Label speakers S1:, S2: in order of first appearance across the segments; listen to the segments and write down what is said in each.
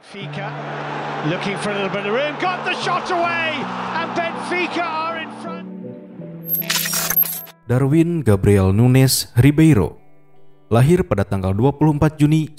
S1: Benfica looking for a little bit of room, got the shot away, and Benfica are in front.
S2: Darwin Gabriel Nunes Ribeiro lahir pada tanggal 24 Juni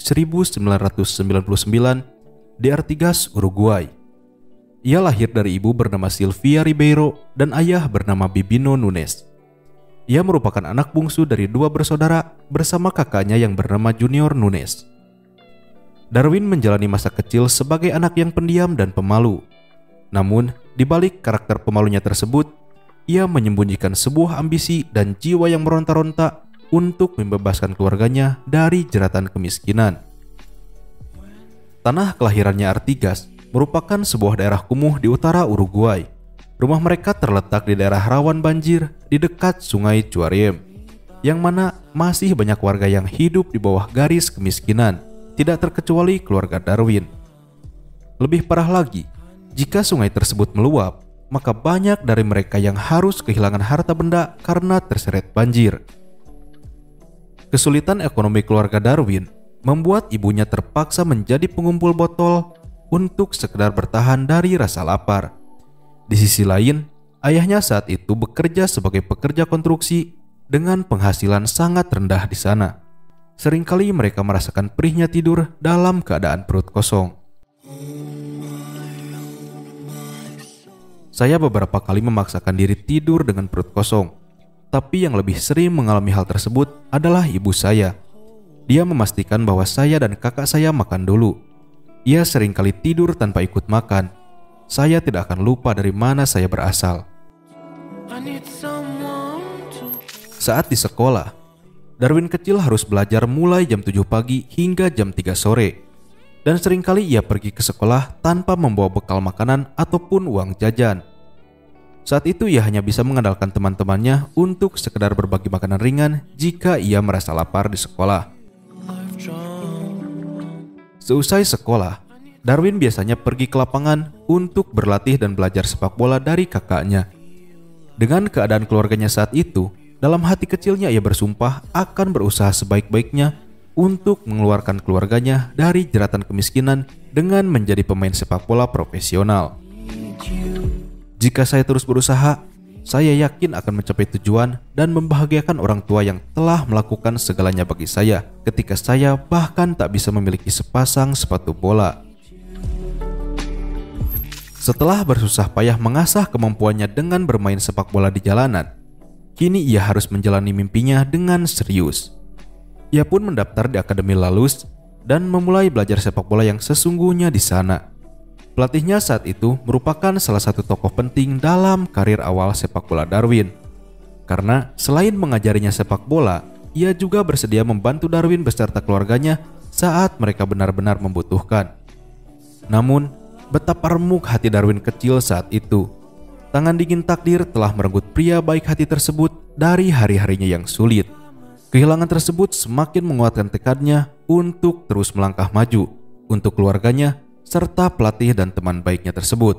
S2: 1999 di Artigas, Uruguay. Ia lahir dari ibu bernama Silvia Ribeiro dan ayah bernama Bibino Nunes. Ia merupakan anak bungsu dari dua bersaudara bersama kakaknya yang bernama Junior Nunes. Darwin menjalani masa kecil sebagai anak yang pendiam dan pemalu. Namun, di balik karakter pemalunya tersebut, ia menyembunyikan sebuah ambisi dan jiwa yang meronta-ronta untuk membebaskan keluarganya dari jeratan kemiskinan. Tanah kelahirannya Artigas merupakan sebuah daerah kumuh di utara Uruguay. Rumah mereka terletak di daerah rawan banjir di dekat Sungai Cuariem, yang mana masih banyak warga yang hidup di bawah garis kemiskinan, tidak terkecuali keluarga Darwin. Lebih parah lagi, jika sungai tersebut meluap, maka banyak dari mereka yang harus kehilangan harta benda karena terseret banjir. Kesulitan ekonomi keluarga Darwin membuat ibunya terpaksa menjadi pengumpul botol untuk sekedar bertahan dari rasa lapar. Di sisi lain, ayahnya saat itu bekerja sebagai pekerja konstruksi dengan penghasilan sangat rendah di sana. Seringkali mereka merasakan perihnya tidur dalam keadaan perut kosong. Saya beberapa kali memaksakan diri tidur dengan perut kosong, tapi yang lebih sering mengalami hal tersebut adalah ibu saya. Dia memastikan bahwa saya dan kakak saya makan dulu. Ia seringkali tidur tanpa ikut makan. Saya tidak akan lupa dari mana saya berasal. Saat di sekolah, Darwin kecil harus belajar mulai jam 7 pagi hingga jam 3 sore. Dan seringkali ia pergi ke sekolah tanpa membawa bekal makanan ataupun uang jajan. Saat itu ia hanya bisa mengandalkan teman-temannya untuk sekedar berbagi makanan ringan jika ia merasa lapar di sekolah. Seusai sekolah, Darwin biasanya pergi ke lapangan untuk berlatih dan belajar sepak bola dari kakaknya. Dengan keadaan keluarganya saat itu, dalam hati kecilnya ia bersumpah akan berusaha sebaik-baiknya untuk mengeluarkan keluarganya dari jeratan kemiskinan dengan menjadi pemain sepak bola profesional. Jika saya terus berusaha, saya yakin akan mencapai tujuan dan membahagiakan orang tua yang telah melakukan segalanya bagi saya ketika saya bahkan tak bisa memiliki sepasang sepatu bola. Setelah bersusah payah mengasah kemampuannya dengan bermain sepak bola di jalanan, kini ia harus menjalani mimpinya dengan serius. Ia pun mendaftar di Akademi Lalus dan memulai belajar sepak bola yang sesungguhnya di sana. Pelatihnya saat itu merupakan salah satu tokoh penting dalam karir awal sepak bola Darwin. Karena selain mengajarinya sepak bola, ia juga bersedia membantu Darwin beserta keluarganya saat mereka benar-benar membutuhkan. Namun, betapa remuk hati Darwin kecil saat itu. Tangan dingin takdir telah merenggut pria baik hati tersebut dari hari-harinya yang sulit. Kehilangan tersebut semakin menguatkan tekadnya untuk terus melangkah maju untuk keluarganya serta pelatih dan teman baiknya tersebut.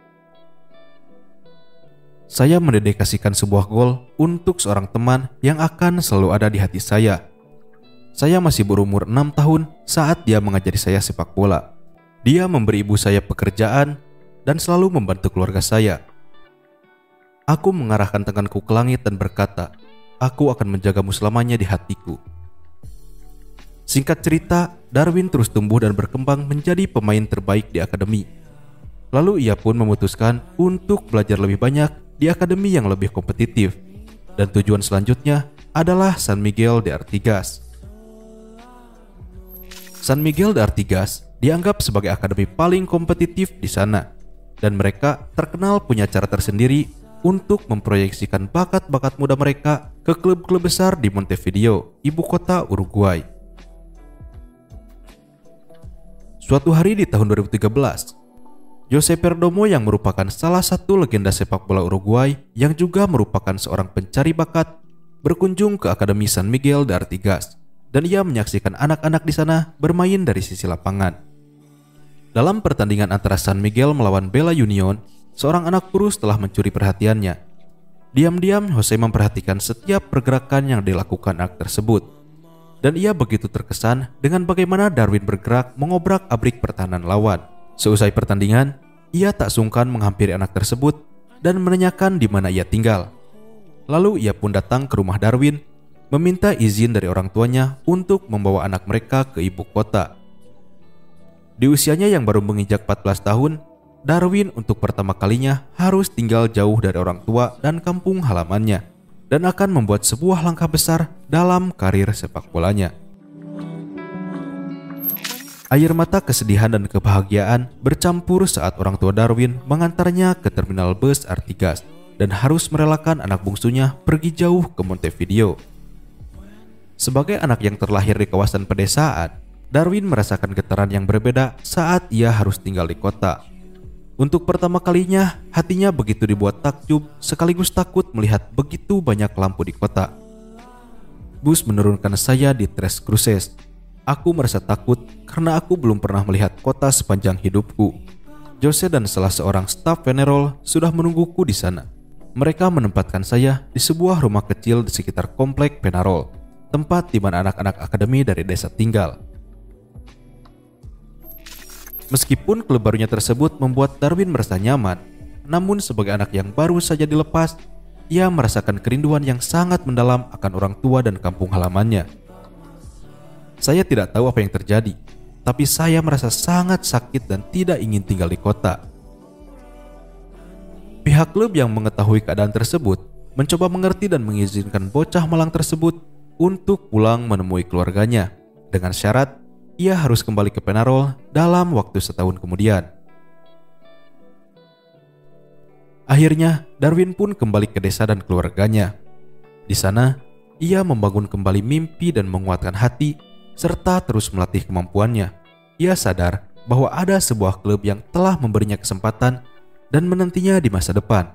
S2: Saya mendedikasikan sebuah gol untuk seorang teman yang akan selalu ada di hati saya. Saya masih berumur 6 tahun saat dia mengajari saya sepak bola. Dia memberi ibu saya pekerjaan dan selalu membantu keluarga saya. Aku mengarahkan tanganku ke langit dan berkata, "Aku akan menjagamu selamanya di hatiku." Singkat cerita, Darwin terus tumbuh dan berkembang menjadi pemain terbaik di akademi. Lalu ia pun memutuskan untuk belajar lebih banyak di akademi yang lebih kompetitif. Dan tujuan selanjutnya adalah San Miguel de Artigas. San Miguel de Artigas dianggap sebagai akademi paling kompetitif di sana. Dan mereka terkenal punya cara tersendiri untuk memproyeksikan bakat-bakat muda mereka ke klub-klub besar di Montevideo, ibu kota Uruguay. Suatu hari di tahun 2013, Jose Perdomo yang merupakan salah satu legenda sepak bola Uruguay yang juga merupakan seorang pencari bakat berkunjung ke Akademi San Miguel de Artigas dan ia menyaksikan anak-anak di sana bermain dari sisi lapangan. Dalam pertandingan antara San Miguel melawan Bella Union, seorang anak kurus telah mencuri perhatiannya. Diam-diam Jose memperhatikan setiap pergerakan yang dilakukan anak tersebut. dan ia begitu terkesan dengan bagaimana Darwin bergerak mengobrak-abrik pertahanan lawan. Seusai pertandingan, ia tak sungkan menghampiri anak tersebut dan menanyakan di mana ia tinggal. Lalu ia pun datang ke rumah Darwin, meminta izin dari orang tuanya untuk membawa anak mereka ke ibu kota. Di usianya yang baru menginjak 14 tahun, Darwin untuk pertama kalinya harus tinggal jauh dari orang tua dan kampung halamannya, dan akan membuat sebuah langkah besar dalam karir sepak bolanya. Air mata kesedihan dan kebahagiaan bercampur saat orang tua Darwin mengantarnya ke terminal bus Artigas dan harus merelakan anak bungsunya pergi jauh ke Montevideo. Sebagai anak yang terlahir di kawasan pedesaan, Darwin merasakan getaran yang berbeda saat ia harus tinggal di kota. Untuk pertama kalinya, hatinya begitu dibuat takjub sekaligus takut melihat begitu banyak lampu di kota. Bus menurunkan saya di Tres Cruces. Aku merasa takut karena aku belum pernah melihat kota sepanjang hidupku. Jose dan salah seorang staf Penerol sudah menungguku di sana. Mereka menempatkan saya di sebuah rumah kecil di sekitar komplek Penarol, tempat di mana anak-anak akademi dari desa tinggal. Meskipun klub barunya tersebut membuat Darwin merasa nyaman, namun sebagai anak yang baru saja dilepas, ia merasakan kerinduan yang sangat mendalam akan orang tua dan kampung halamannya. Saya tidak tahu apa yang terjadi, tapi saya merasa sangat sakit dan tidak ingin tinggal di kota. Pihak klub yang mengetahui keadaan tersebut mencoba mengerti dan mengizinkan bocah malang tersebut untuk pulang menemui keluarganya, dengan syarat ia harus kembali ke Penarol dalam waktu setahun kemudian. Akhirnya, Darwin pun kembali ke desa dan keluarganya. Di sana, ia membangun kembali mimpi dan menguatkan hati, serta terus melatih kemampuannya. Ia sadar bahwa ada sebuah klub yang telah memberinya kesempatan dan menantinya di masa depan.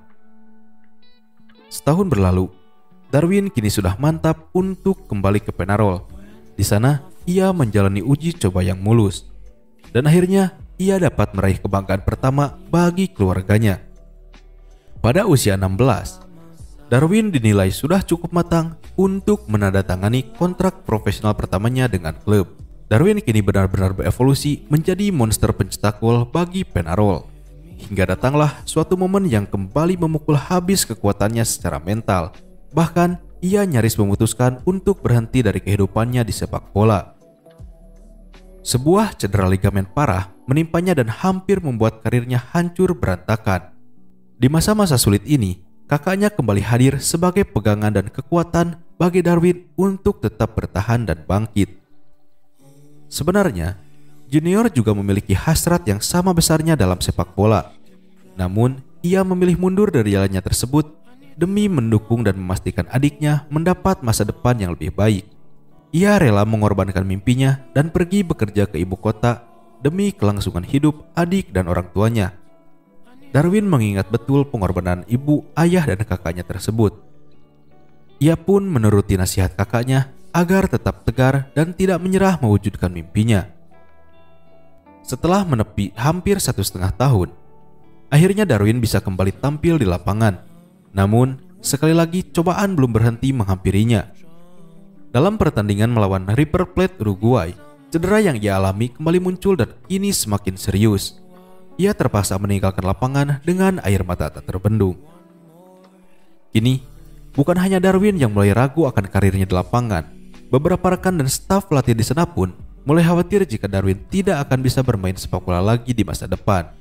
S2: Setahun berlalu, Darwin kini sudah mantap untuk kembali ke Penarol. Di sana, ia menjalani uji coba yang mulus, dan akhirnya ia dapat meraih kebanggaan pertama bagi keluarganya. Pada usia 16, Darwin dinilai sudah cukup matang untuk menandatangani kontrak profesional pertamanya dengan klub. Darwin kini benar-benar berevolusi menjadi monster pencetak gol bagi Penarol. Hingga datanglah suatu momen yang kembali memukul habis kekuatannya secara mental. Bahkan ia nyaris memutuskan untuk berhenti dari kehidupannya di sepak bola. Sebuah cedera ligamen parah menimpanya dan hampir membuat karirnya hancur berantakan. Di masa-masa sulit ini, kakaknya kembali hadir sebagai pegangan dan kekuatan bagi Darwin untuk tetap bertahan dan bangkit. Sebenarnya, Junior juga memiliki hasrat yang sama besarnya dalam sepak bola. Namun, ia memilih mundur dari jalannya tersebut demi mendukung dan memastikan adiknya mendapat masa depan yang lebih baik. Ia rela mengorbankan mimpinya dan pergi bekerja ke ibu kota demi kelangsungan hidup adik dan orang tuanya. Darwin mengingat betul pengorbanan ibu, ayah, dan kakaknya tersebut. Ia pun menuruti nasihat kakaknya agar tetap tegar dan tidak menyerah mewujudkan mimpinya. Setelah menepi hampir 1,5 tahun, akhirnya Darwin bisa kembali tampil di lapangan. Namun, sekali lagi cobaan belum berhenti menghampirinya. Dalam pertandingan melawan River Plate Uruguay, cedera yang ia alami kembali muncul dan kini semakin serius. Ia terpaksa meninggalkan lapangan dengan air mata tak terbendung. Kini, bukan hanya Darwin yang mulai ragu akan karirnya di lapangan. Beberapa rekan dan staf pelatih di sana pun mulai khawatir jika Darwin tidak akan bisa bermain sepak bola lagi di masa depan.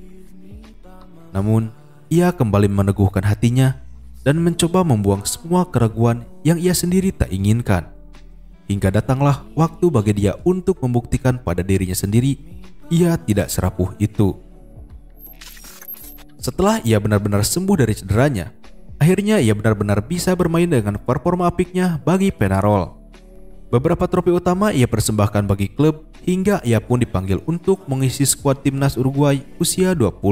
S2: Namun, ia kembali meneguhkan hatinya dan mencoba membuang semua keraguan yang ia sendiri tak inginkan. Hingga datanglah waktu bagi dia untuk membuktikan pada dirinya sendiri ia tidak serapuh itu. Setelah ia benar-benar sembuh dari cederanya, akhirnya ia benar-benar bisa bermain dengan performa apiknya bagi Penarol. Beberapa trofi utama ia persembahkan bagi klub hingga ia pun dipanggil untuk mengisi skuad timnas Uruguay usia 20.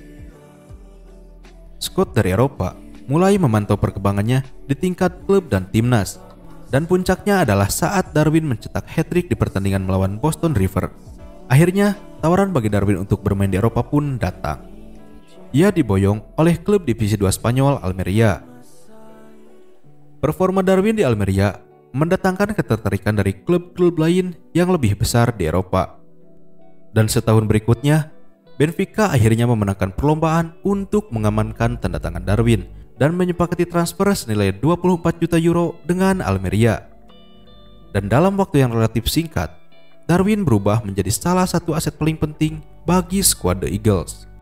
S2: Scott dari Eropa mulai memantau perkembangannya di tingkat klub dan timnas, dan puncaknya adalah saat Darwin mencetak hat-trick di pertandingan melawan Boston River. Akhirnya, tawaran bagi Darwin untuk bermain di Eropa pun datang. Ia diboyong oleh klub divisi 2 Spanyol Almeria. Performa Darwin di Almeria mendatangkan ketertarikan dari klub-klub lain yang lebih besar di Eropa. Dan setahun berikutnya, Benfica akhirnya memenangkan perlombaan untuk mengamankan tanda tangan Darwin dan menyepakati transfer senilai 24 juta euro dengan Almeria. Dan dalam waktu yang relatif singkat, Darwin berubah menjadi salah satu aset paling penting bagi skuad The Eagles.